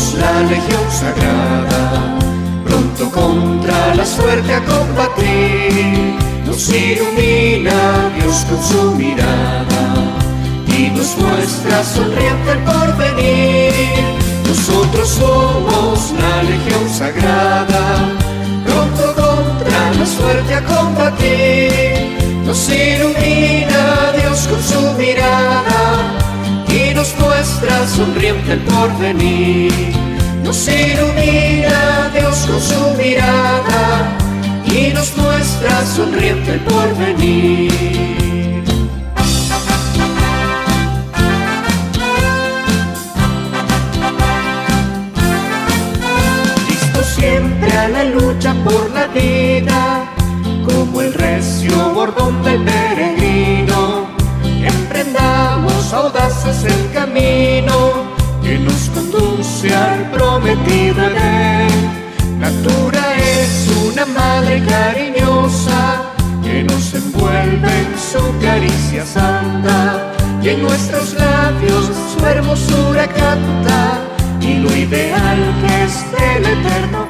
somos la legión sagrada, pronto contra la suerte a combatir. Nos ilumina Dios con su mirada y nos muestra sonriente el porvenir. Nosotros somos la legión sagrada, pronto contra la suerte a combatir. Nos ilumina Dios con su mirada y nos muestra sonriente el porvenir. Nos ilumina Dios con su mirada y nos muestra sonriente el porvenir. Listo siempre a la lucha por la vida, como el recio bordón del peregrino, emprendamos audaces el camino que nos conduce al prometido Edén. Natura es una madre cariñosa que nos envuelve en su caricia santa, y en nuestros labios su hermosura canta, y lo ideal que es el eterno